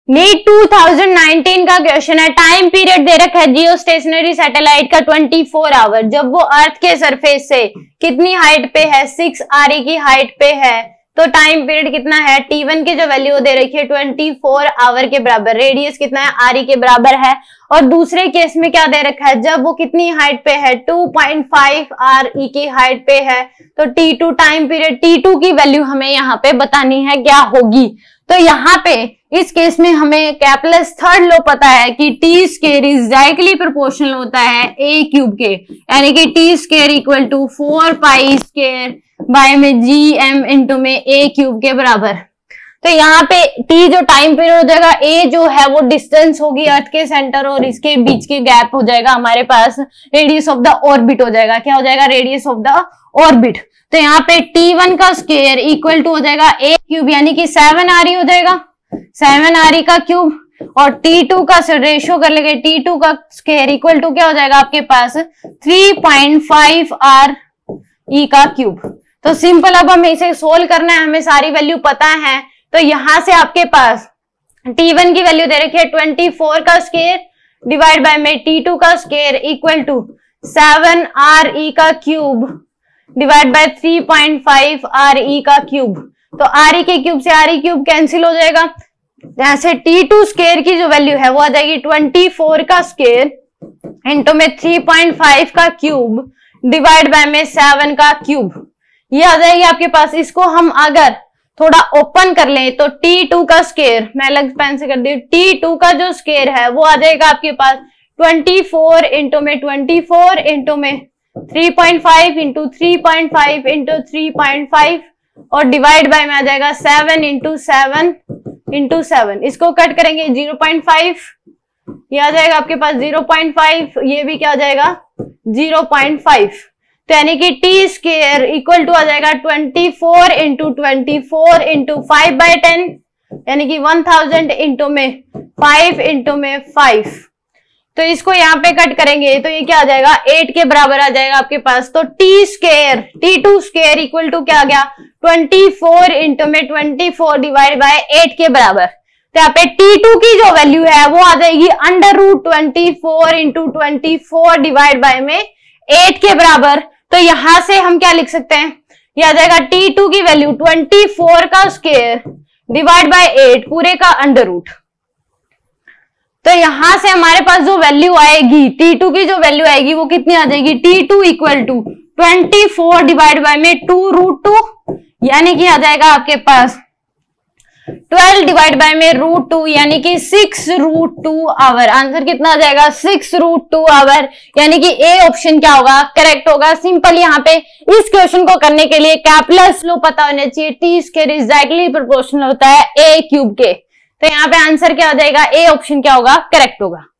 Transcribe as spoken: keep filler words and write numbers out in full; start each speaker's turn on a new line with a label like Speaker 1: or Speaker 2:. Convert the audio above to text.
Speaker 1: NEET two thousand nineteen का question है। Time period दे रखा है जियो स्टेशनरी सैटेलाइट का चौबीस आवर, जब वो अर्थ के सरफेस से कितनी हाइट पे है, सिक्स आर ई की हाइट पे है, तो टाइम पीरियड कितना है, टी वन की जो वैल्यू दे रखी है चौबीस आवर के बराबर, रेडियस कितना है, आर ई के बराबर है। और दूसरे केस में क्या दे रखा है, जब वो कितनी हाइट पे है, two point five R E की हाइट पे है, तो T two time period T two की वैल्यू हमें यहाँ पे बतानी है क्या होगी। तो यहाँ पे इस केस में हमें कैप्लस थर्ड लॉ पता है कि T square is directly proportional होता है ए क्यूब के, यानी कि T square equal to four pi square by में जी एम इंटू में ए क्यूब के बराबर। तो यहाँ पे टी जो टाइम पीरियड हो जाएगा, ए जो है वो डिस्टेंस होगी अर्थ के सेंटर और इसके बीच के गैप हो जाएगा हमारे पास रेडियस ऑफ द ऑर्बिट हो जाएगा। क्या हो जाएगा, रेडियस ऑफ द ऑर्बिट। तो यहाँ पे टी वन का स्क्वायर इक्वल टू हो जाएगा ए क्यूब, यानी कि सेवन आर ई हो जाएगा, सेवन आर ई का क्यूब, और टी टू का रेशियो कर लेंगे, टी टू का स्क्वायर इक्वल टू क्या हो जाएगा आपके पास three point five R E का क्यूब। तो सिंपल, अब हमें इसे सोल्व करना है, हमें सारी वैल्यू पता है। तो यहां से आपके पास टी वन की वैल्यू दे रखी है चौबीस का स्क्वायर डिवाइड बाय में टी टू का square equal to seven R E का cube divide by three point five R E का क्यूब। तो आर ई के क्यूब से आर ई क्यूब कैंसिल हो जाएगा। यहां से टी टू स्क्वायर की जो वैल्यू है वो आ जाएगी चौबीस का स्क्वायर इंटू में थ्री पॉइंट फाइव का क्यूब डिवाइड बाय में सेवन का क्यूब, ये आ जाएगी आपके पास। इसको हम अगर थोड़ा ओपन कर लें तो टी टू का स्क्वायर, मैं अलग पेन से कर दी, टी टू का जो स्क्वायर है वो आ जाएगा आपके पास चौबीस इंटू में चौबीस इंटू में three point five into three point five into three point five और डिवाइड बाय में आ जाएगा seven into seven into seven. इसको कट करेंगे ज़ीरो पॉइंट फाइव, ये आ जाएगा आपके पास ज़ीरो पॉइंट फाइव, ये भी क्या आ जाएगा ज़ीरो पॉइंट फाइव। तो यानी कि टी स्क्वायर इक्वल टू आ जाएगा twenty four into twenty four into five by ten, यानी कि वन थाउजेंड इंटू में फाइव इंटू में फाइव। तो इसको यहाँ पे कट करेंगे तो ये क्या आ जाएगा, एट के बराबर आ जाएगा आपके पास। तो T square T two square equal to क्या आ गया, ट्वेंटी फोर इंटू में twenty four divide by eight के बराबर। तो यहाँ पे टी टू की जो वैल्यू है वो आ जाएगी under root twenty four into twenty four divide by में एट के बराबर। तो यहां से हम क्या लिख सकते हैं, ये आ जाएगा टी टू की वैल्यू ट्वेंटी फोर का स्क्वायर डिवाइड बाय एट पूरे का अंडर रूट। तो यहां से हमारे पास जो वैल्यू आएगी टी टू की जो वैल्यू आएगी वो कितनी आ जाएगी, T two equal to twenty four divide by में टू रूट टू, यानी कि आ जाएगा आपके पास ट्वेल्व डिवाइड बाय में रूट टू, यानी कि six root two hour. Answer कितना आ जाएगा, सिक्स रूट टू आवर, यानी कि ए ऑप्शन क्या होगा, करेक्ट होगा। सिंपल यहाँ पे इस क्वेश्चन को करने के लिए कैप्लस लॉ पता होना चाहिए, T square is directly proportional होता है ए क्यूब के। तो यहाँ पे आंसर क्या हो जाएगा, ए ऑप्शन क्या होगा, करेक्ट होगा।